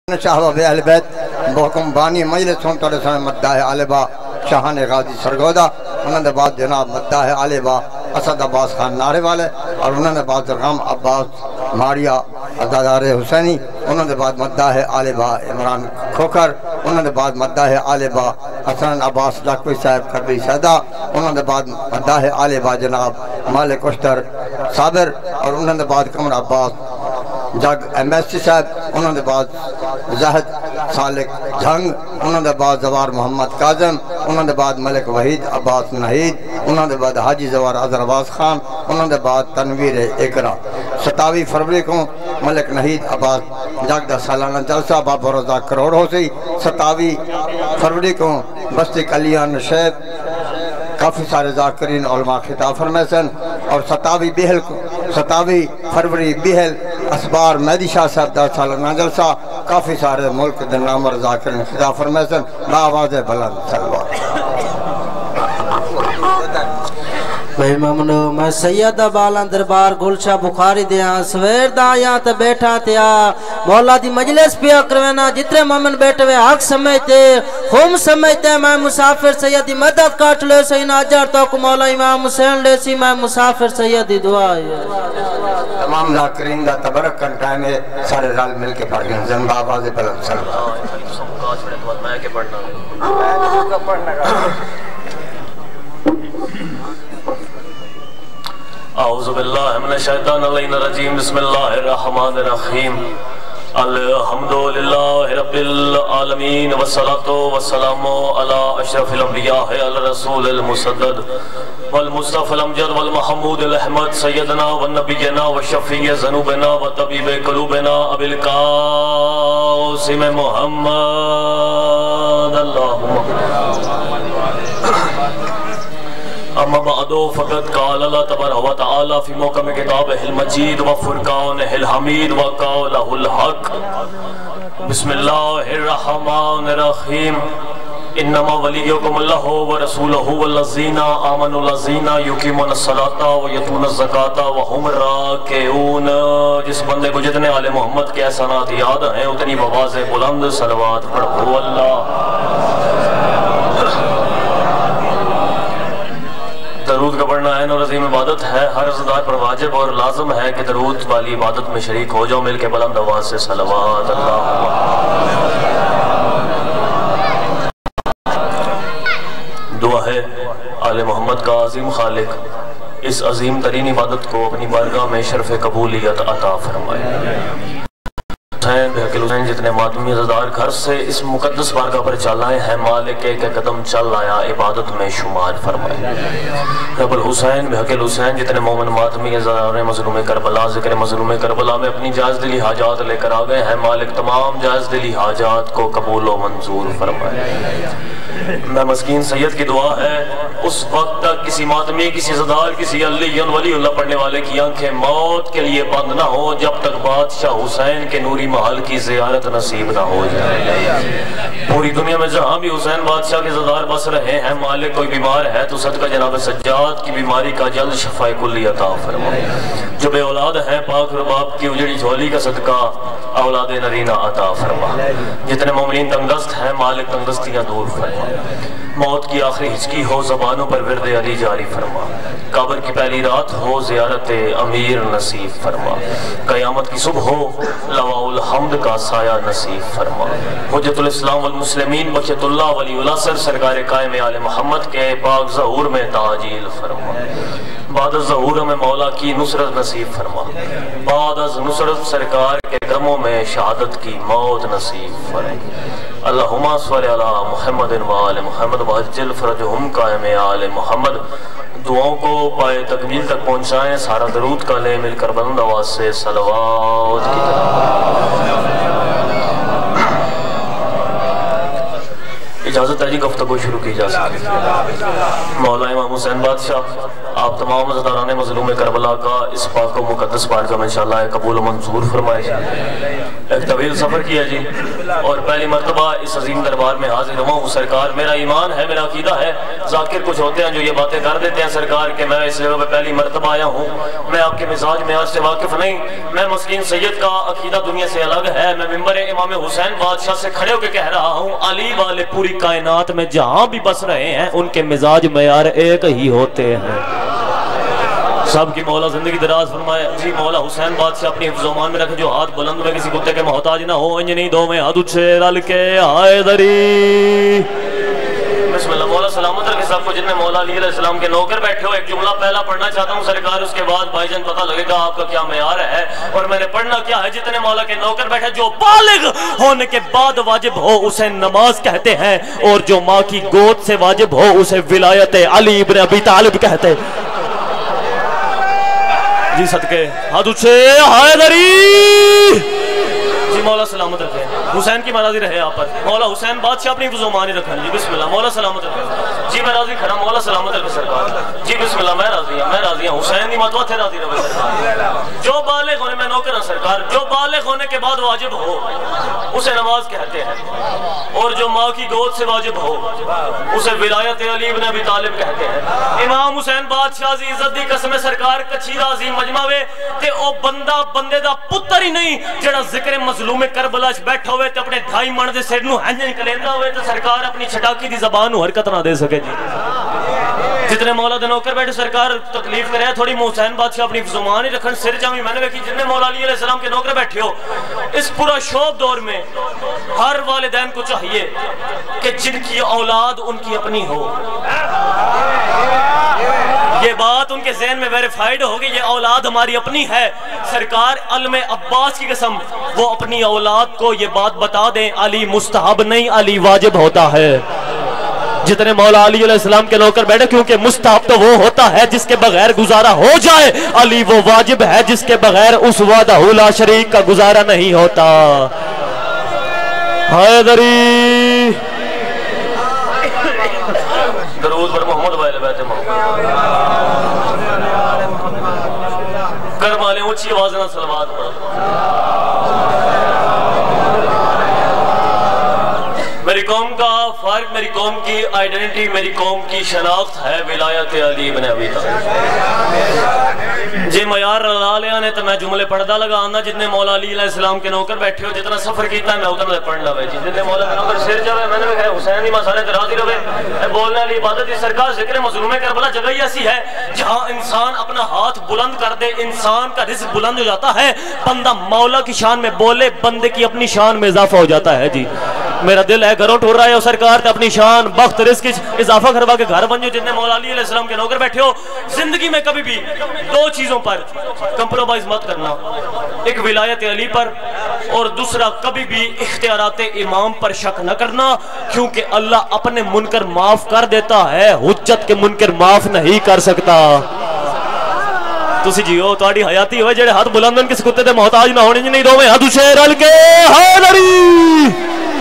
شاہبہ بے اہل بیت بحکم بانی مجلس ہم طرح سے مداح علیبہ شاہان غازی سرگودہ انہوں نے بعد جناب مداح علیبہ اسد عباس خان نعرے والے اور انہوں نے بعد غم عباس ماریا عزادار حسینی انہوں نے بعد مداح علیبہ عمران کھوکر انہوں نے بعد مداح علیبہ حسن عباس لاکوی صاحب کربی سیدہ انہوں نے بعد مداح علیبہ جناب مالک اشتر صابر اور انہوں نے بعد قمر عباس جگ ایم ایس سی صاحب انہوں نے بعد زہد سالک جھنگ انہوں نے بعد زوار محمد کاظم انہوں نے بعد ملک وحید عباس نحید انہوں نے بعد حاجی زوار عذر عباس خان انہوں نے بعد تنویر اقرا 27 فروری کو ملک نحید عباس جگ دا سالانہ جلسہ بابا رضا کروڑ ہو سی 27 فروری کو بستی کلیان شیب کافی سارے ذاکرین علماء خطاب فرمیسن اور 27 فروری بیہل اسبار مہدی شاہ صاحب دا سالانہ جلسہ کافی سارے ملک دن نامر ذاکرین خطاب فرمیسن بآواز بلند سلوات بھائی ممنو میں سید بالان دربار گلشاہ بخاری دیاں سویر دا آیاں تے بیٹھا تیا مولا دی مجلس پیا کروینا جتنے مومن بیٹھے ہوئے حق سمجھتے خوم سمجھتے میں مسافر سیدی مدد کاٹ لے سی ناجر توک مولا امام حسین لے سی میں مسافر سیدی دعا تمام ذاکرین دا تبرک کن ٹائم ہے سارے رال مل کے پڑھ گئے زن بآواز بلند سلوات اعوذ باللہ من الشیطان الرجیم بسم اللہ الرحمن الرحیم الحمدللہ رب العالمین والصلاة والسلام علی اشرف الانبیاء علی رسول المسدد والمصطفى الامجد والمحمود الاحمد سیدنا والنبینا والشفیع ذنوبنا وطبیب قلوبنا ابی القاسم محمد اللہم اما بعدو فقط قال اللہ تبارک و تعالی فی محکم کتابہ المجید و فرقانہ الحمید و قولہ الحق بسم اللہ الرحمن الرحیم انما ولیکم اللہ و رسولہ والذین آمنوا الذین یقیمون الصلاۃ و یؤتون الزکاۃ وهم راکعون جس بندے کو جتنے آل محمد کے احسانات یاد ہیں اتنی بآواز بلند صلوات پڑھو اللہ درود کا پڑھنا عین اور عظیم عبادت ہے ہر عزدار پر واجب اور لازم ہے کہ درود والی عبادت میں شریک ہو جاؤ مل کے بلند آواز سے صلوات دعا ہے آل محمد کا عظیم خالق اس عظیم ترین عبادت کو اپنی بارگاہ میں شرف قبولیت عطا فرمائے بھکل حسین جتنے مادمی عزدار گھر سے اس مقدس بارگاہ پر چل آئے ہیں مالک ایک قدم چل آیا عبادت میں شمار فرمائے رب الحسین بھکل حسین جتنے مومن مادمی عزدار مظلوم کربلا ذکر مظلوم کربلا میں اپنی جائز دلی حاجات لے کر آگئے ہیں مالک تمام جائز دلی حاجات کو قبول و منظور فرمائے میں مسکین سید کی دعا ہے اس وقت تک کسی ماتمی کسی عزدار کسی علی ولی اللہ پڑھنے والے کی آنکھیں موت کے لیے بند نہ ہو جب تک بادشاہ حسین کے نوری محل کی زیارت نصیب نہ ہو جائے پوری دنیا میں جہاں بھی حسین بادشاہ کے عزدار بس رہے ہیں مالک کوئی بیمار ہے تو صدقہ جناب سجاد کی بیماری کا جلد شفاء کلی عطا فرمائے جو بے اولاد ہیں پاک رباب کی اجڑی جھولی کا صدقہ اولاد نرینہ عطا فرمائے جتنے مومنین تنگست ہیں مالک تنگستیاں دور فرمائے موت کی آخری ہچکی ہو زبانوں پر ورد علی جاری فرما قبر کی پہلی رات ہو زیارت امیر نصیب فرما قیامت کی صبح ہو لواء الحمد کا سایہ نصیب فرما حجت الاسلام والمسلمین بخشت اللہ ولی الاسر سرکار قائم آل محمد کے پاک ظہور میں تعجیل فرما بعد از ظہور میں مولا کی نصرت نصیب فرما بعد از نصرت سرکار کے غموں میں شہادت کی موت نصیب فرما اللہم صلی علی محمد و آل محمد وعجل فرجہم قائم آل محمد دعاؤں کو پائے تکمیل تک پہنچائیں سارا درود کا لے مل کر بلند آواز سے صلوات کی اجازت ہے جی گفتگو شروع کی جا سکتی مولا امام حسین بادشاہ آپ تمام عزاداران مظلوم کربلا کا اس پاک و مقدس بارگاہ میں انشاءاللہ قبول و منظور فرمائے۔ ایک طویل سفر کیا جی، اور پہلی مرتبہ اس عظیم دربار میں حاضر ہوا ہوں۔ سرکار میرا ایمان ہے، میرا عقیدہ ہے، ذاکر کچھ ہوتے ہیں جو یہ باتیں کر دیتے ہیں سرکار کہ میں اس جگہ پہ پہلی مرتبہ آیا ہوں، میں آپ کے مزاج میں آج سے واقف نہیں، میں مسکین سید کا عقیدہ دنیا سے الگ ہے، میں ممبر امام حسین بادشاہ سے کھڑے ہو کے کہہ رہا ہوں علی والے پوری کائنات میں جہاں بھی بس رہے ہیں ان کے مزاج معیار ایک ہی ہوتے ہیں۔ سب کی مولا زندگی دراز فرمائے جی۔ مولا حسین بادشاہ اپنی حفظ و امان میں رکھے، جو ہاتھ بلند میں کسی کتے کے محتاج نہ ہو، انجنی دو میں ہاتھ اچھے رل کے آئے دری۔ بسم اللہ۔ مولا سلامت رکھے سب کو جن میں مولا علی علیہ السلام کے نوکر بیٹھے ہو۔ ایک جملہ پہلا پڑھنا چاہتا ہوں سرکار، اس کے بعد بھائی جان پتہ لگے گا آپ کا کیا معیار ہے اور میں نے پڑھنا کیا ہے۔ جتنے مولا کے نوکر بیٹھے، جو بالغ ہونے کے بعد واجب ہو اسے نماز کہتے ہیں، اور جو ماں کی گود سے واجب ہو اسے ولایت علی ابن ابی طالب کہتے ہیں۔ جی صدقے ہاتھ اچھے حیدری جی۔ مولا سلامت رکھے، حسین کی مرضی رہے آپ پر۔ مولا حسین بادشاہ اپنی حفظ و امان رکھیں جی۔ بسم اللہ۔ مولا سلامت رکھے جی، میں راضی کھڑا۔ مولا سلامت رکھے سرکار جی۔ بسم اللہ۔ میں راضی ہوں، میں راضی ہوں، حسین دی ماتوا تھے راضی رہے سرکار۔ جو بالغ ہونے، میں نوکر ہوں سرکار، جو بالغ ہونے کے بعد واجب ہو اسے نماز کہتے ہیں، اور جو ماں کی گود سے واجب ہو اسے ولایت علی ابن ابی طالب کہتے ہیں۔ امام حسین بادشاہ دی عزت دی قسم سرکار کچھی راضی مجمع وے تے او بندہ بندے دا پتر ہی نہیں جڑا ذکر مظلوم کربلا چ بیٹھا ہوئے تے اپنے دھائی من دے سر نو ہنجن کلیندا ہوئے تے سرکار اپنی چھٹاکی دی زبان نو حرکت نہ دے سکے جی۔ جتنے مولا دے نوکر بیٹھے سرکار تکلیف کرے تھوڑی حسین بادشاہ اپنی زبان ہی رکھن سر جامی میں نے دیکھی جتنے مولا علی علیہ السلام کے نوکر بیٹھے ہو۔ اس پورا شوب دور میں ہر والدین کو چاہیے کہ جن کی اولاد ان کی اپنی ہو، یہ بات ان کے ذہن میں ویریفائیڈ ہوگی، یہ اولاد ہماری اپنی ہے۔ سرکار علم عباس کی قسم وہ اپنی اولاد کو یہ بات بتا دیں علی مستحب نہیں، علی واجب ہوتا ہے۔ جتنے مولا علی علیہ السلام کے نوکر بیٹھے، کیونکہ مستحب تو وہ ہوتا ہے جس کے بغیر گزارا ہو جائے، علی وہ واجب ہے جس کے بغیر اس وحدہ لا شریک کا گزارا نہیں ہوتا۔ حیدری درود بر محمد وائل بیت محمد کرم والے اونچی آواز نہ صلوات پڑھو۔ میری قوم کا فرق، میری قوم کی آئیڈینٹی، میری قوم کی شناخت ہے ولایت علی بن ابی طالب۔ جی معیار رلا لیا نے تو میں جملے پڑھدا لگا آنا، جتنے مولا علی علیہ السلام کے نوکر بیٹھے ہو، جتنا سفر کیتا ہے میں اتنا پڑھنا ہوئے جی۔ جتنے مولا کے نوکر سر جاوے میں نے کہا حسین دی مسالے تے راضی رہے، بولنے والی عبادت دی سرکار ذکر مظلوم کربلا جگہ ہی ایسی ہے جہاں انسان اپنا ہاتھ بلند کر دے انسان کا رزق بلند ہو جاتا ہے، بندہ مولا کی شان میں بولے بندے کی اپنی شان میں اضافہ ہو جاتا ہے جی۔ میرا دل ہے گھروں ٹور رہا ہے، سرکار تے اپنی شان بخت رزق اضافہ کروا کے گھر بن جو۔ جتنے مولا علی علیہ السلام کے نوکر بیٹھے ہو، زندگی میں کبھی بھی دو چیزوں پر کمپرومائز مت کرنا، ایک ولایت علی پر اور دوسرا کبھی بھی اختیارات امام پر شک نہ کرنا، کیونکہ اللہ اپنے منکر معاف کر دیتا ہے، حجت کے منکر معاف نہیں کر سکتا۔ تسی جیو تواڈی حیاتی ہوئے جڑے ہاتھ بلندن کس کتے دے محتاج نہ ہونے نہیں دوویں ہاتھ اچھے رل کے حیدری۔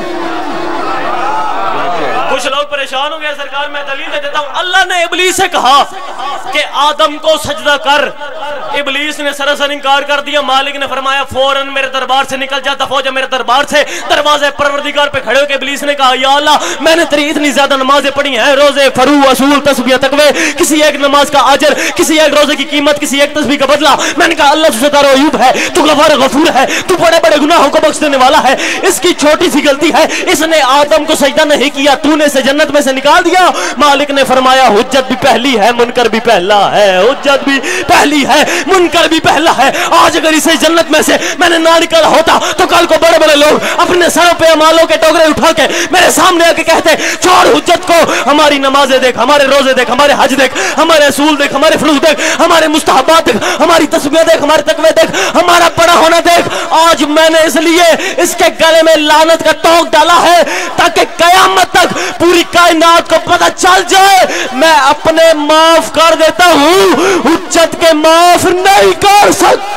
کچھ لوگ پریشان ہو گئے سرکار میں دلیل دے دیتا ہوں۔ اللہ نے ابلیس سے کہا کہ آدم کو سجدہ کر، ابلیس نے سراسر انکار کر دیا۔ مالک نے فرمایا فوراً میرے دربار سے نکل جا، دفع ہو جا میرے دربار سے۔ دروازے پروردگار پہ کھڑے ہو کے ابلیس نے کہا یا اللہ میں نے تیری اتنی زیادہ نمازیں پڑھی ہیں، روزے، فرو، اصول، تسبیح، تقوی، کسی ایک نماز کا اجر، کسی ایک روزے کی قیمت، کسی ایک تسبیح کا بدلہ۔ میں نے کہا اللہ تو ستار و عیوب ہے، تو غفار غفور ہے، تو بڑے بڑے گناہوں کو بخش دینے والا ہے، اس کی چھوٹی سی غلطی ہے اس نے آدم کو سجدہ نہیں کیا، تو نے اسے جنت میں سے نکال دیا۔ مالک نے فرمایا حجت بھی پہلی ہے منکر بھی پہلا ہے، حجت بھی پہلی ہے منکر بھی پہلا ہے۔ آج اگر اسے جنت میں سے میں نے نہ نکالا ہوتا تو کل کو بڑے بڑے لوگ اپنے سروں پہ اعمالوں کے ٹوکرے اٹھا کے میرے سامنے آ کے کہتے چھوڑ حجت کو، ہماری نمازیں دیکھ، ہمارے روزے دیکھ، ہمارے حج دیکھ، ہمارے اصول دیکھ، ہمارے فروض دیکھ، ہمارے مستحبات دیکھ، ہماری تسبیح دیکھ، ہمارے تقوی دیکھ، ہمارا بڑا ہونا دیکھ۔ آج میں نے اس لیے اس کے گلے میں لعنت کا توق ڈالا ہے تاکہ قیامت تک پوری کائنات کو پتہ چل جائے میں اپنے معاف کر دیتا ہوں، حجت کے معاف نہیں کر سکتا۔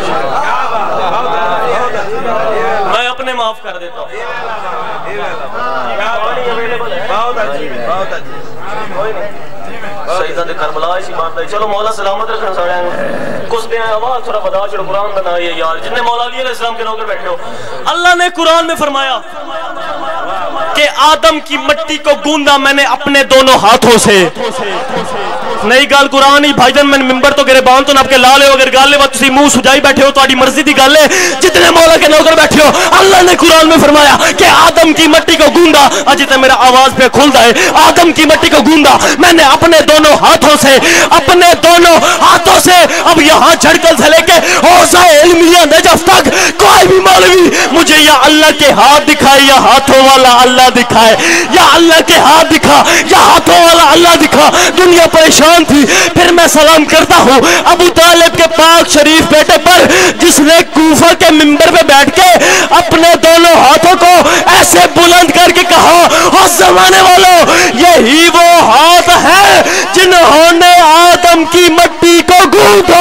میں اپنے معاف کر دیتا ہوں۔ چلو مولا سلامت رکھنا ساڑے کچھ دیں آواز تھوڑا بدا چھوڑو قرآن بنائیے یار جنہیں مولا علیہ السلام کے نوکر بیٹھے ہو. اللہ نے قرآن میں فرمایا کہ آدم کی مٹی کو گوندا میں نے اپنے دونوں ہاتھوں سے. نئی گال قرآن ہی بھائی جان میں ممبر تو گرے بان تو نہ آپ کے لالے اگر گالے وقت تسی منہ سجائی بیٹھے ہو تو آڑی مرضی دی گالے جتنے مولا کے نوکر بیٹھے ہو. اللہ نے قرآن میں فرمایا کہ آدم کی مٹی کو گوندا جتنے میرا آواز پہ کھلتا ہے آدم کی مٹی کو گوندا میں نے اپنے دونوں ہاتھوں سے اپنے دونوں ہاتھوں سے. اب یہاں جھڑکل سے لے کے حوزہ علمیہ نجف تک کوئی بھی مولوی مجھے یا اللہ کے ہاتھ دکھائے یا ہاتھوں والا اللہ دکھائے یا اللہ کے ہاتھ دکھا یا ہاتھوں والا اللہ دکھا. دنیا پریشان تھی. پھر میں سلام کرتا ہوں ابو طالب کے پاک شریف بیٹے پر جس نے کوفہ کے ممبر پہ بیٹھ کے اپنے دونوں ہاتھوں کو ایسے بلند کر کے کہا اس زمانے والوں یہی وہ ہاتھ ہے جنہوں نے آدم کی مٹی کو گوندا.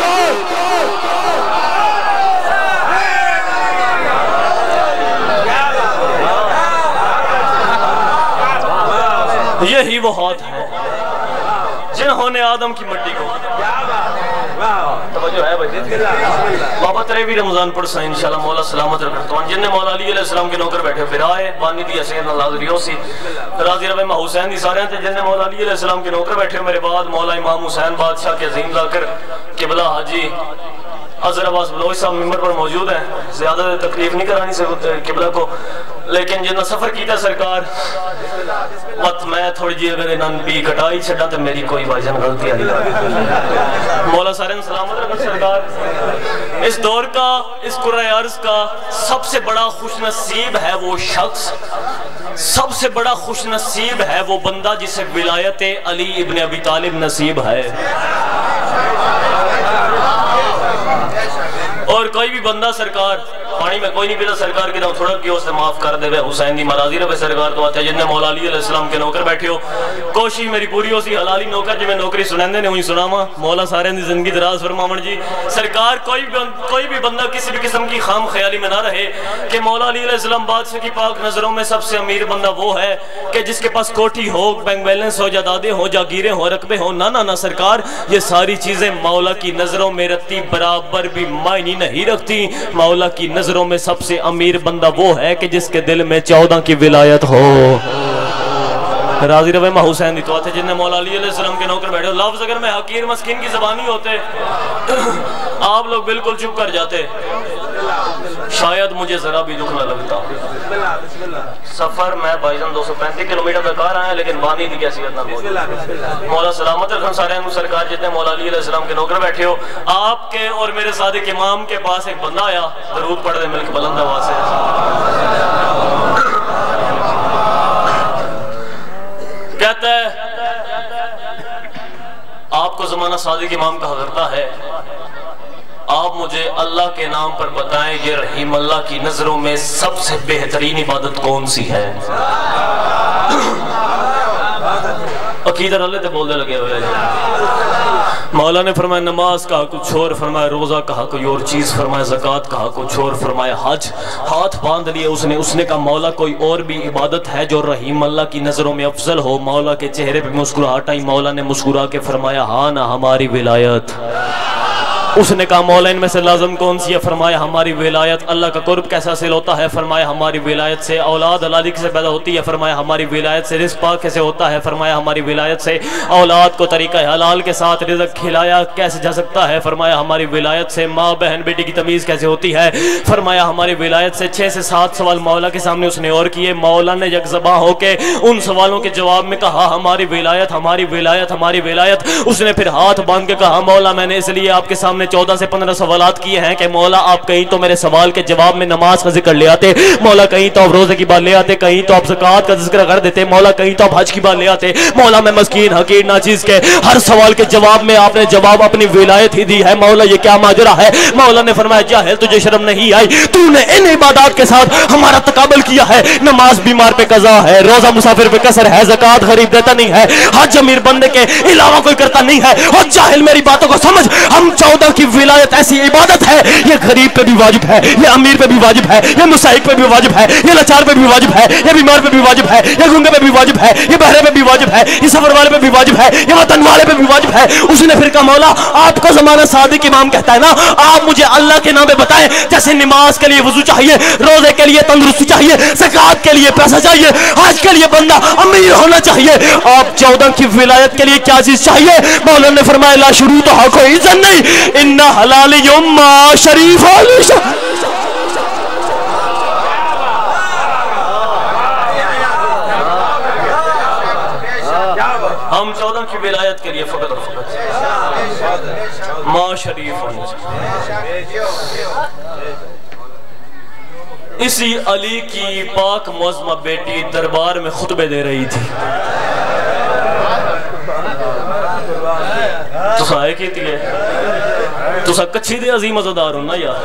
یہی وہ ہاتھ ہے جنہوں نے آدم کی مٹی کو. توجہ ہے بھائی بابا تریوی رمضان پڑھ سائیں انشاءاللہ مولا سلامت رکھتا ہوں. جن نے مولا علیہ السلام کے نوکر بیٹھے پھر آئے بانی دی سیدنا لازریو سی راضی رب امام حسین دی سارے ہیں. جن نے مولا علیہ السلام کے نوکر بیٹھے میرے بعد مولا امام حسین بادشاہ کے عظیم ذاکر قبلہ حاجی حضر عباس بلوچ صاحب ممبر پر موجود ہیں. زیادہ تکلیف نہیں کرانی سے قبلہ کو لیکن جنہ سفر کیتا سرکار وقت میں تھوڑی جی اگر انہوں بھی کٹائی چھڑا تو میری کوئی بھائی غلطی آئی. مولا سارے سلامت رکھنا سرکار. اس دور کا اس قرآن عرض کا سب سے بڑا خوش نصیب ہے وہ شخص سب سے بڑا خوش نصیب ہے وہ بندہ جسے ولایت علی ابن ابی طالب نصیب ہے. اور کوئی بھی بندہ سرکار پانی میں کوئی نہیں پیتا سرکار کی طرف تھوڑا کیا اسے معاف کر دے بے حسین دی مراضی رہے سرکار تو آتے ہیں. جن نے مولا علیہ السلام کے نوکر بیٹھے ہو کوشش میری پوری ہو سی حلالی نوکر جی میں نوکری سنندے نے ہوئی سناما مولا سارے دی زندگی دراز فرماون جی. سرکار کوئی بھی بندہ کسی بھی قسم کی خام خیالی میں نہ رہے کہ مولا علیہ السلام بادشاہ کی پاک نظروں میں سب سے امیر بندہ وہ ہے کہ جس کے پاس کوٹھی ہو بینک بیلنس ہو جائیدادیں ہو جاگیریں ہو رقبے ہو. نہ سرکار یہ ساری چیزیں مولا کی نظروں میں رتی برابر بھی معنی نہیں رکھتی. مولا کی نظروں میں سب سے امیر بندہ وہ ہے کہ جس کے دل میں 14 کی ولایت ہو. راضی رہے میں حسین دی تو آتے جن نے مولا علیہ السلام کے نوکر بیٹھے. لفظ اگر میں حقیر مسکین کی زبانی ہوتے آپ لوگ بالکل چپ کر جاتے شاید مجھے ذرا بھی دکھ نہ لگتا. سفر میں بھائیجان 235 کلومیٹر تک آ رہا ہے لیکن بانی دی کیسیت نہ موجود. مولا سلامت رکھن سارے ہیں سرکار جتنے مولا علیہ السلام کے نوکر بیٹھے ہو. آپ کے اور میرے صادق امام کے پاس ایک بندہ آیا درود پڑھ دے ملک بلند آواز سے. کہتا ہے آپ کو زمانہ صادق امام کہا کرتا ہے آپ مجھے اللہ کے نام پر بتائیں یہ رحیم اللہ کی نظروں میں سب سے بہترین عبادت کون سی ہے. عقیدہ اللہ تے بول دے لگے ہوئے مولا نے فرمایا نماز کہا کچھ اور فرمایا روزہ کہا کوئی اور چیز فرمایا زکوٰۃ کہا کچھ اور فرمایا حج. ہاتھ باندھ لیے اس نے کہا مولا کوئی اور بھی عبادت ہے جو رحیم اللہ کی نظروں میں افضل ہو. مولا کے چہرے پہ مسکراہٹ آئی. مولا نے مسکرا کے فرمایا ہاں نہ ہماری ولایت. اس نے کہا مولا ان میں سے لازم کون سی ہے فرمایا ہماری ولایت. اللہ کا قرب کیسا حاصل ہوتا ہے فرمایا ہماری ولایت سے. اولاد حلالی سے پیدا ہوتی ہے فرمایا ہماری ولایت سے. رزق پاک کیسے ہوتا ہے فرمایا ہماری ولایت سے. اولاد کو طریقہ حلال کے ساتھ رزق کھلایا کیسے جا سکتا ہے فرمایا ہماری ولایت سے. ماں بہن بیٹی کی تمیز کیسے ہوتی ہے فرمایا ہماری ولایت سے. 6 سے 7 سوال مولا کے سامنے اس نے اور کیے. مولا نے یک زباں ہو کے ان سوالوں کے جواب میں کہا ہماری ولایت ہماری ولایت ہماری ولایت. اس نے پھر ہاتھ باندھ کے کہا مولا میں نے اس لیے آپ کے سامنے 14 سے 15 سوالات کیے ہیں کہ مولا آپ کہیں تو میرے سوال کے جواب میں نماز کا ذکر لے آتے. مولا کہیں تو آپ روزے کی بات لے آتے. کہیں تو آپ زکوٰۃ کا ذکر کر دیتے. مولا کہیں تو آپ حج کی بات لے آتے. مولا میں مسکین حقیر ناچیز کے ہر سوال کے جواب میں آپ نے جواب اپنی ولایت ہی دی ہے. مولا یہ کیا ماجرا ہے. مولا نے فرمایا جاہل تجھے شرم نہیں آئی تو نے ان عبادات کے ساتھ ہمارا تقابل کیا ہے. نماز بیمار پہ قضا ہے. روزہ مسافر پہ قصر ہے. زکوٰۃ غریب دیتا نہیں ہے. حج امیر بندے کے علاوہ کوئی کرتا نہیں ہے. اور جاہل میری باتوں کو سمجھ ہم 14 کی ولایت ایسی عبادت ہے، یہ غریب پہ بھی واجب ہے، یہ امیر پہ بھی واجب ہے، یہ مسائق پہ بھی واجب ہے، یہ لاچار پہ بھی واجب ہے، یہ بیمار پہ بھی واجب ہے، یہ گنگے پہ بھی واجب ہے، یہ بہرے پہ بھی واجب ہے، یہ سفر والے پہ بھی واجب ہے، یہ وطن والے پہ بھی واجب ہے۔ اس نے پھر کہا مولا آپ کو زمانہ صادق امام کہتا ہے نا، آپ مجھے اللہ کے نام پہ بتائیں، جیسے نماز کے لیے وضو چاہیے، روزے کے لیے تندرستی چاہیے، زکات کے لیے پیسہ چاہیے، حج کے لیے بندہ امیر ہونا چاہیے، آپ 14 کی ولایت کے لیے کیا چیز چاہیے؟ مولا نے فرمایا لا شروط ہو کوئی اذن نہیں، ان حلال یوم شریف ہم 14 کی ولایت کے لیے فقط اور فقط ماں شریف ہونا چاہیے۔ اسی علی کی پاک معظمہ بیٹی دربار میں خطبے دے رہی تھی، تو سائے کی تھی تو سا کچھی دے عظیم عزدار ہونا یار،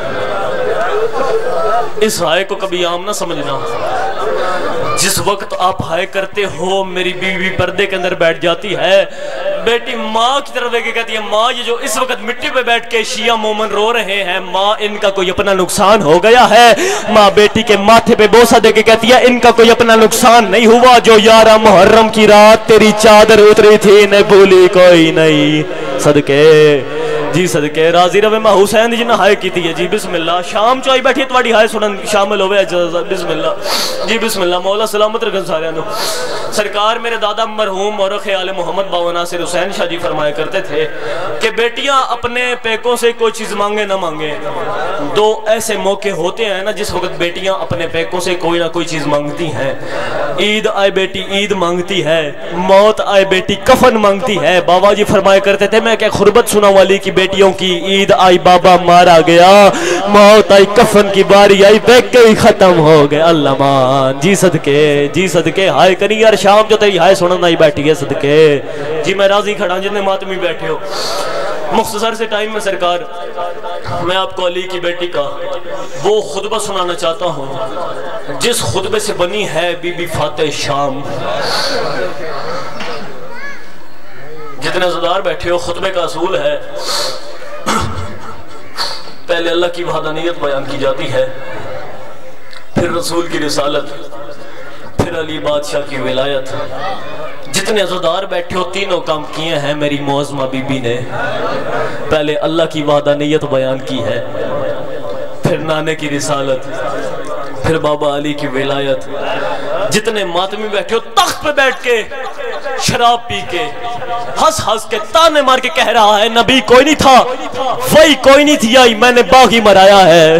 اس ہائے کو کبھی عام نہ سمجھنا۔ جس وقت آپ ہائے کرتے ہو میری بیوی پردے کے اندر بیٹھ جاتی ہے، بیٹی ماں کی طرف دیکھ کے کہتی ہے ماں یہ جو اس وقت مٹی پہ بیٹھ کے شیعہ مومن رو رہے ہیں، ماں ان کا کوئی اپنا نقصان ہو گیا ہے؟ ماں بیٹی کے ماتھے پہ بوسہ دے کے کہتی ہے ان کا کوئی اپنا نقصان نہیں ہوا، جو 11 محرم کی رات تیری چادر اتری تھی نے بھولی کوئی نہیں۔ صدقے جی صدقے راضی روے ماں حسین جی نے ہائے کی تھی جی بسم اللہ، شام چاہی بیٹھی تواڈی ہائے سنن شامل ہوئے بسم اللہ جی بسم اللہ۔ مولا سلامت رکھن سارے نو۔ سرکار میرے دادا مرحوم مورخ آل محمد باوا ناصر حسین شاہ جی فرمایا کرتے تھے کہ بیٹیاں اپنے پیکوں سے کوئی چیز مانگے نہ مانگے، دو ایسے موقع ہوتے ہیں نا جس وقت بیٹیاں اپنے پیکوں سے کوئی نہ کوئی چیز مانگتی ہیں۔ عید آئے بیٹی عید مانگتی ہے، موت آئے بیٹی کفن مانگتی ہے۔ بابا جی فرمایا کرتے تھے میں کہ خربت سنا والی کی بیٹیوں کی عید آئی بابا مارا گیا، موت آئی کفن کی باری آئی بیکے ہی ختم ہو گئے۔ اللہ مان جی صدقے ہائے کنی یار شام جو تیری ہائے سنن آئی بیٹھی ہے صدقے جی میں راضی کھڑا جتنے ماتمی بیٹھے ہو۔ مختصر سے ٹائم میں سرکار میں آپ کو علی کی بیٹی کا وہ خطبہ سنانا چاہتا ہوں جس خطبے سے بنی ہے بی بی فاتح شام۔ جتنے زدار بیٹھے ہو خطبے کا اصول ہے پہلے اللہ کی وحدانیت بیان کی جاتی ہے، پھر رسول کی رسالت، پھر علی بادشاہ کی ولایت۔ جتنے عزادار بیٹھے ہو تینوں کام کیے ہیں میری معظمہ بی بی نے، پہلے اللہ کی وحدانیت بیان کی ہے، پھر نانے کی رسالت، پھر بابا علی کی ولایت۔ جتنے ماتمی بیٹھے ہو تخت پہ بیٹھ کے شراب پی کے ہنس ہنس کے تانے مار کے کہہ رہا ہے نبی کوئی نہیں تھا، وہی کوئی نہیں تھی آئی میں نے باغ ہی مرایا ہے۔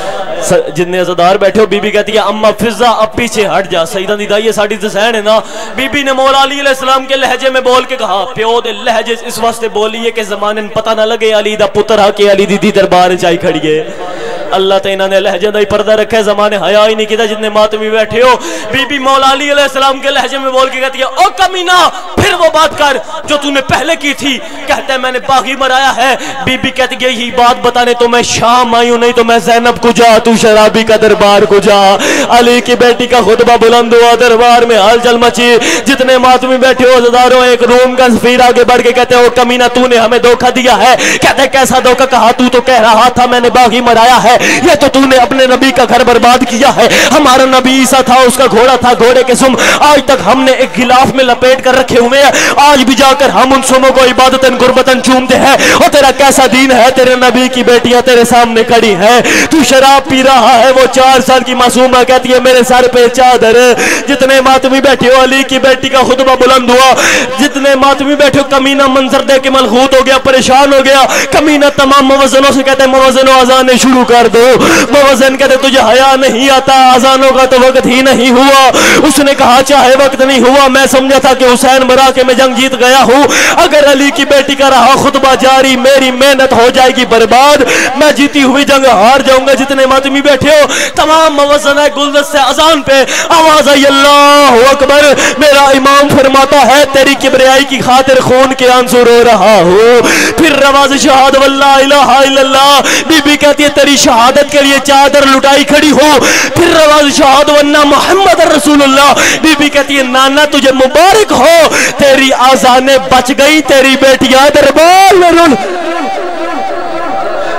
جتنے عزادار بیٹھے ہو بی بی کہتی ہے اماں فضا اب پیچھے ہٹ جا، سیدہ دی دائیے ساڑی زسین ہے نا۔ بی بی نے مولا علی علیہ السلام کے لہجے میں بول کے کہا پیو دے لہجے اس واسطے بولیے کہ زمانے پتہ نہ لگے علی دا پتر ہا کے علی دی دربار چاہی کھڑی ہے۔ اللہ تعالیٰ نے لہجے دا ہی پردہ رکھا ہے، زمانے حیا ہی نہیں کیتا۔ جتنے ماتمی بیٹھے ہو بی بی مولا علی علیہ السلام کے لہجے میں بول کے کہتی ہے او کمینہ پھر وہ بات کر جو تو نے پہلے کی تھی۔ کہتا ہے میں نے باغی مرایا ہے۔ بی بی کہتی ہے یہی بات بتانے تو میں شام آئی ہوں، نہیں تو میں زینب کو جا، تو شرابی کا دربار کو جا۔ علی کی بیٹی کا خطبہ بلند ہوا، دربار میں ہل چل مچی۔ جتنے ماتمی بیٹھے ہو عزاداروں ایک روم کا سفیر آگے بڑھ کے کہتے ہو کمینہ تو نے ہمیں دھوکہ دیا ہے۔ کہتے کیسا دھوکہ؟ کہا تو کہہ رہا تھا میں نے باغی مرایا ہے، یہ تو نے اپنے نبی کا گھر برباد کیا ہے۔ ہمارا نبی عیسیٰ تھا، اس کا گھوڑا تھا، گھوڑے کے سم آج تک ہم نے ایک غلاف میں لپیٹ کر رکھے ہوئے ہیں، آج بھی جا کر ہم ان سموں کو عبادتاً قربتاً چومتے ہیں۔ اور تیرا کیسا دین ہے؟ تیرے نبی کی بیٹیاں تیرے سامنے کھڑی ہیں، تو شراب پی رہا ہے۔ وہ 4 سال کی معصومہ کہتی ہے میرے سر پہ چادر۔ جتنے ماتمی بیٹھے ہو علی کی بیٹی کا خطبہ بلند ہوا۔ جتنے ماتمی بیٹھے ہو کمینہ منظر دے کے ملخوط ہو گیا، پریشان ہو گیا۔ کمینہ تمام موزنوں سے کہتے ہیں موزنوں اذانیں شروع کر دو۔ موزن کہتے تجھے حیا نہیں آتا، اذانوں کا تو وقت ہی نہیں ہوا۔ اس نے کہا چاہے وقت نہیں ہوا، میں سمجھا تھا کہ حسین مرا کے میں جنگ جیت گیا ہوں، اگر علی کی بیٹی کا رہا خطبہ جاری میری محنت ہو جائے گی برباد، میں جیتی ہوئی جنگ ہار جاؤں گا۔ جتنے ماتمی بیٹھے ہو تمام موزن ہے گلدست سے اذان پہ آواز آئی اللہ اکبر۔ میرا امام فرماتا ہے تیری کبریائی کی خاطر خون کے آنسو رو رہا ہوں۔ پھر رواز شہاد واللہ الہ الا اللہ، بی بی کہتی ہے تیری شہادت کے لیے چادر لٹائی کھڑی ہو۔ پھر رواز شہاد ورنہ محمد رسول اللہ، بی بی کہتی ہے نانا تجھے مبارک ہو، تیری آزانیں بچ گئی، تیری بیٹیاں دربار میں رول۔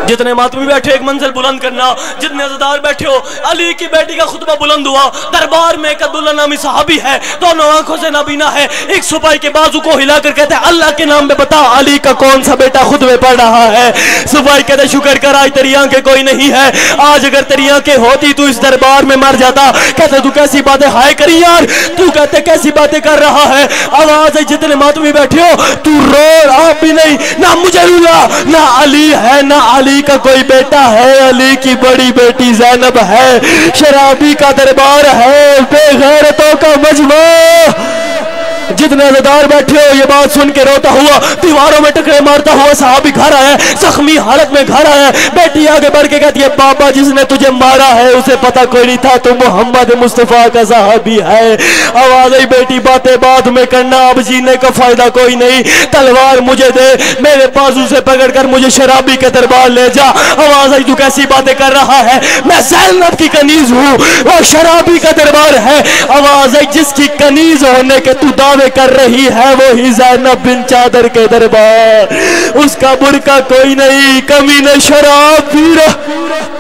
جتنے ماتمی بیٹھے ایک منزل بلند کرنا، جتنے عزادار بیٹھے ہو، علی کی بیٹی کا خطبہ بلند ہوا، دربار میں ایک عبداللہ نامی صحابی ہے، دونوں آنکھوں سے نابینا ہے، ایک سپاہی کے بازو کو ہلا کر کہتے ہیں اللہ کے نام پہ بتا علی کا کون سا بیٹا خطبے پڑھ رہا ہے؟ سپاہی کہتے شکر کر آج تیری آنکھیں کوئی نہیں ہے، آج اگر تیری آنکھیں ہوتی تو اس دربار میں مر جاتا۔ کہتے تو کیسی باتیں ہائے کری یار، تو کہتے کیسی باتیں کر رہا ہے؟ آواز ہے جتنے ماتمی بیٹھے ہو، تو رو آپ بھی نہیں، نہ مجھے رولا، نہ علی ہے، نہ علی کا کوئی بیٹا ہے، علی کی بڑی بیٹی زینب ہے، شرابی کا دربار ہے، بے غیرتوں کا مجمع۔ جتنے عزادار بیٹھے ہو یہ بات سن کے روتا ہوا دیواروں میں ٹکرے مارتا ہوا صحابی گھر آیا، زخمی حالت میں گھر آیا، بیٹی آگے بڑھ کے کہتی ہے بابا جس نے تجھے مارا ہے اسے پتہ کوئی نہیں تھا تو محمد مصطفیٰ کا صحابی ہے۔ آواز آئی بیٹی باتیں بعد میں کرنا، اب جینے کا فائدہ کوئی نہیں، تلوار مجھے دے، میرے بازو سے پکڑ کر مجھے شرابی کے دربار لے جا۔ آواز آئی تو کیسی باتیں کر رہا ہے؟ میں زینب کی کنیز ہوں، وہ شرابی کا دربار ہے۔ آواز آئی جس کی کنیز ہونے کے تو دعوے کر رہی ہے وہی زینب بن چادر کے دربار، اس کا برقع کوئی نہیں، کمی نے شراب پی رہا۔